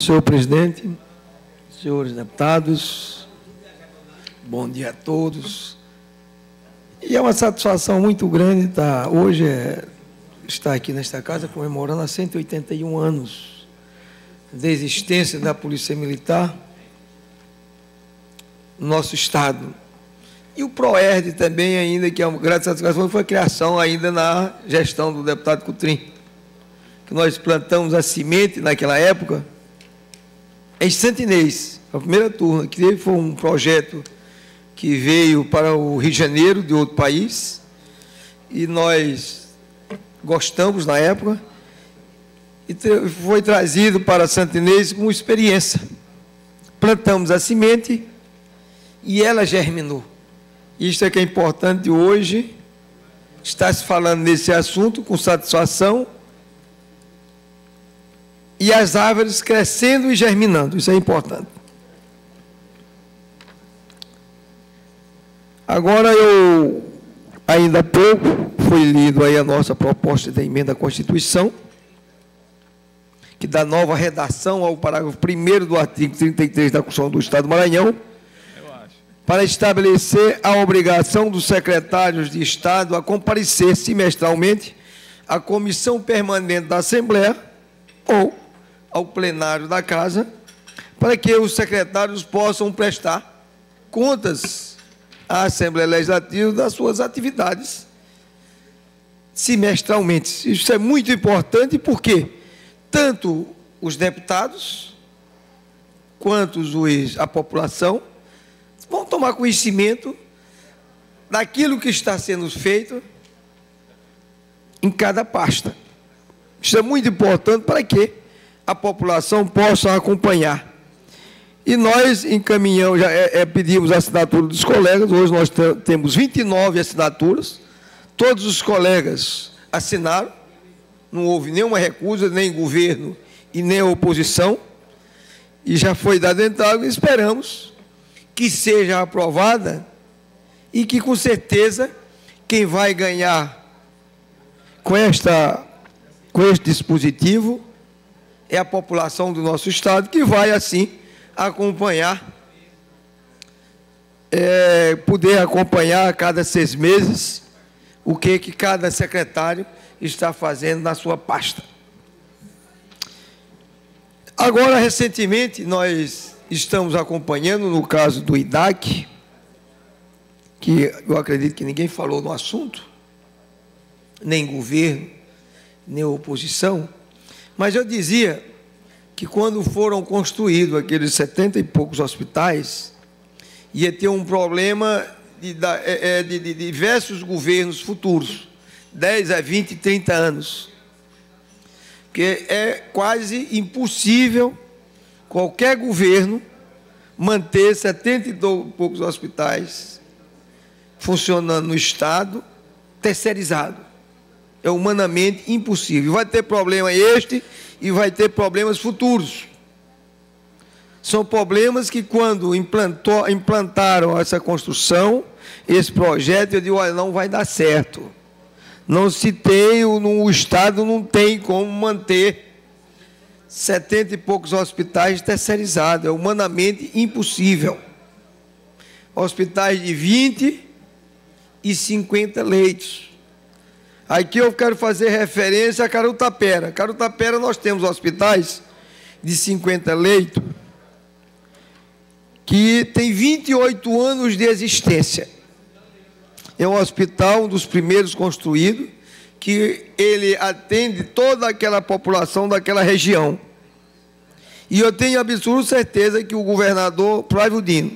Senhor presidente, senhores deputados, bom dia a todos. E é uma satisfação muito grande estar aqui nesta casa comemorando há 181 anos da existência da Polícia Militar no nosso Estado. E o PROERD também, ainda, que é uma grande satisfação, foi a criação ainda na gestão do deputado Coutrin, que nós plantamos a semente naquela época, em Santo Inês, a primeira turma, que teve foi um projeto que veio para o Rio de Janeiro, de outro país, e nós gostamos na época, e foi trazido para Santo Inês como experiência. Plantamos a semente e ela germinou. Isto é que é importante hoje, estar se falando nesse assunto com satisfação, e as árvores crescendo e germinando, isso é importante. Agora, ainda há pouco, foi lido aí a nossa proposta de emenda à Constituição, que dá nova redação ao parágrafo 1º do artigo 33 da Constituição do Estado do Maranhão, para estabelecer a obrigação dos secretários de Estado a comparecer semestralmente à Comissão Permanente da Assembleia ou ao plenário da Casa, para que os secretários possam prestar contas à Assembleia Legislativa das suas atividades semestralmente. Isso é muito importante porque tanto os deputados quanto a população vão tomar conhecimento daquilo que está sendo feito em cada pasta. Isso é muito importante para que a população possa acompanhar. E nós encaminhamos, pedimos a assinatura dos colegas, hoje nós temos 29 assinaturas, todos os colegas assinaram, não houve nenhuma recusa, nem governo e nem oposição, e já foi dado entrada, e esperamos que seja aprovada e que, com certeza, quem vai ganhar com este dispositivo é a população do nosso Estado, que vai, assim, acompanhar, poder acompanhar a cada 6 meses o que cada secretário está fazendo na sua pasta. Agora, recentemente, nós estamos acompanhando, no caso do IDAC, que eu acredito que ninguém falou no assunto, nem governo, nem oposição, mas eu dizia que quando foram construídos aqueles 70 e poucos hospitais, ia ter um problema de diversos governos futuros, 10 a 20, 30 anos, porque é quase impossível qualquer governo manter 70 e poucos hospitais funcionando no Estado, terceirizado. É humanamente impossível. Vai ter problema este e vai ter problemas futuros. São problemas que, quando implantaram essa construção, esse projeto, eu digo, olha, não vai dar certo. Não se tem, o Estado não tem como manter 70 e poucos hospitais terceirizados. É humanamente impossível. Hospitais de 20 e 50 leitos. Aqui eu quero fazer referência a Carutapera. Carutapera nós temos hospitais de 50 leitos que tem 28 anos de existência. É um hospital, um dos primeiros construídos, que ele atende toda aquela população daquela região. E eu tenho absoluta certeza que o governador Flávio Dino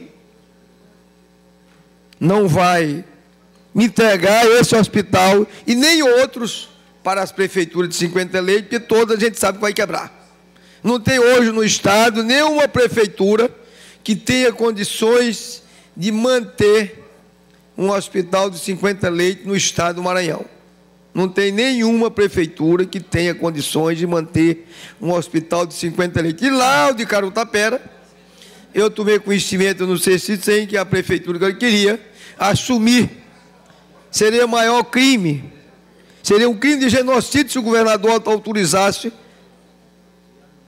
não vai me entregar esse hospital e nem outros para as prefeituras de 50 leitos, porque toda a gente sabe que vai quebrar. Não tem hoje no Estado nenhuma prefeitura que tenha condições de manter um hospital de 50 leitos no Estado do Maranhão. Não tem nenhuma prefeitura que tenha condições de manter um hospital de 50 leitos. E lá, o de Carutapera, eu tomei conhecimento, não sei se tem, que a prefeitura queria assumir. Seria o maior crime, seria um crime de genocídio se o governador autorizasse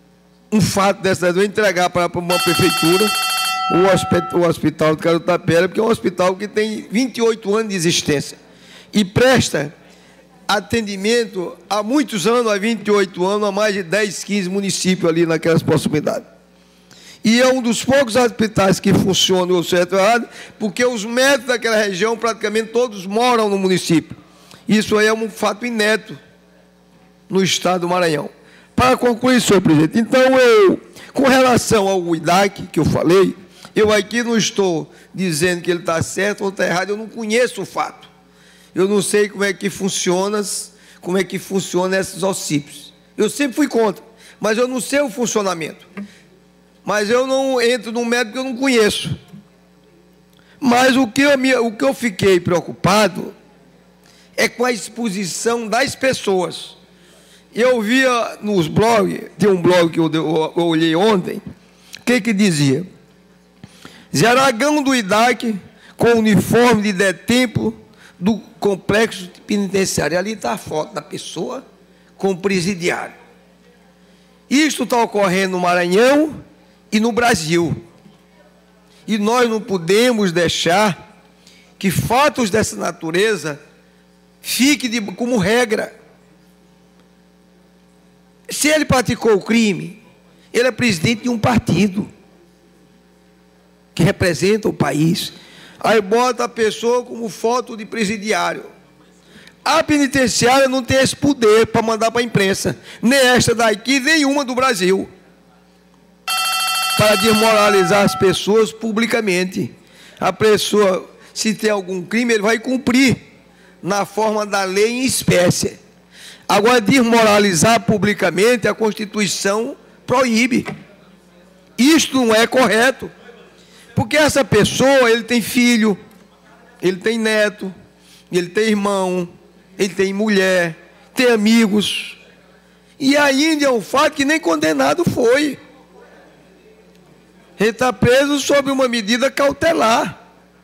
um fato dessa eu entregar para uma prefeitura o hospital de Carutapera, porque é um hospital que tem 28 anos de existência e presta atendimento há muitos anos, há 28 anos, a mais de 10, 15 municípios ali naquelas proximidades. E é um dos poucos hospitais que funcionam, certo ou errado, porque os médicos daquela região, praticamente todos moram no município. Isso aí é um fato inédito no estado do Maranhão. Para concluir, senhor presidente, então com relação ao IDAC, que eu falei, eu aqui não estou dizendo que ele está certo ou está errado, eu não conheço o fato. Eu não sei como é que funciona esses OCIPs. Eu sempre fui contra, mas eu não sei o funcionamento. Mas eu não entro num método que eu não conheço. Mas o que eu fiquei preocupado é com a exposição das pessoas. Eu via nos blogs, tem um blog que eu olhei ontem, o que dizia? Zaragão do IDAC com uniforme de detento do complexo penitenciário. Ali está a foto da pessoa com o presidiário. Isto está ocorrendo no Maranhão e no Brasil. E nós não podemos deixar que fatos dessa natureza fiquem como regra. Se ele praticou o crime, ele é presidente de um partido que representa o país. Aí bota a pessoa como foto de presidiário. A penitenciária não tem esse poder para mandar para a imprensa, nem esta daqui, nenhuma do Brasil, para desmoralizar as pessoas publicamente. A pessoa, se tem algum crime, ele vai cumprir na forma da lei em espécie. Agora, desmoralizar publicamente, a Constituição proíbe. Isto não é correto. Porque essa pessoa, ele tem filho, ele tem neto, ele tem irmão, ele tem mulher, tem amigos. E ainda é um fato que nem condenado foi. Ele está preso sob uma medida cautelar.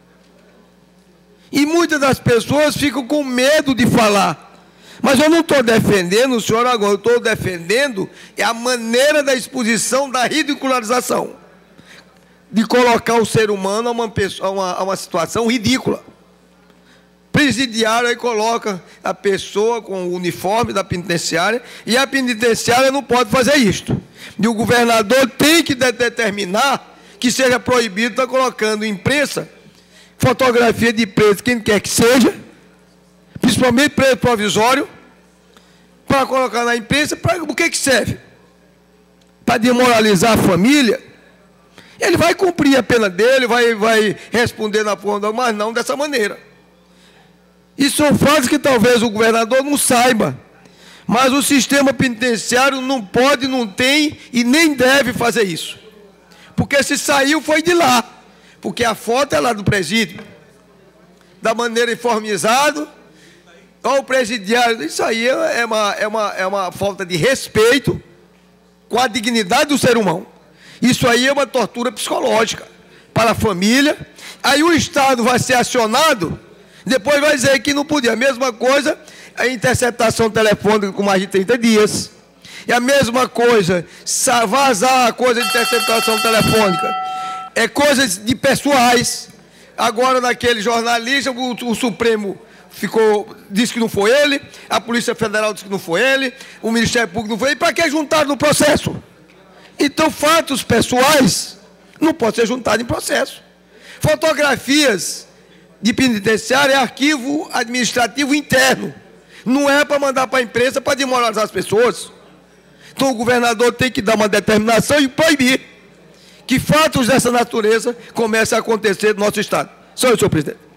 E muitas das pessoas ficam com medo de falar. Mas eu não estou defendendo o senhor agora, eu estou defendendo a maneira da exposição, da ridicularização, de colocar o ser humano a uma situação ridícula. Presidiário aí coloca a pessoa com o uniforme da penitenciária, e a penitenciária não pode fazer isto. E o governador tem que determinar que seja proibido estar colocando em imprensa fotografia de preso, quem quer que seja, principalmente preso provisório, para colocar na imprensa. Para o que serve? Para desmoralizar a família. Ele vai cumprir a pena dele, vai responder na forma, mas não dessa maneira. E são fatos que talvez o governador não saiba, mas o sistema penitenciário não pode, não tem e nem deve fazer isso. Porque se saiu foi de lá, porque a foto é lá do presídio, da maneira uniformizada. Olha o presidiário, isso aí é uma falta de respeito com a dignidade do ser humano. Isso aí é uma tortura psicológica para a família. Aí o Estado vai ser acionado, depois vai dizer que não podia. A mesma coisa, a interceptação telefônica com mais de 30 dias. E a mesma coisa, vazar a coisa de interceptação telefônica. É coisas de pessoais. Agora, naquele jornalista, o Supremo disse que não foi ele, a Polícia Federal disse que não foi ele, o Ministério Público não foi ele. Para que juntaram no processo? Então, fatos pessoais não podem ser juntados em processo. Fotografias de penitenciária é arquivo administrativo interno. Não é para mandar para a imprensa para desmoralizar as pessoas. Então, o governador tem que dar uma determinação e proibir que fatos dessa natureza comecem a acontecer no nosso Estado. Senhor presidente.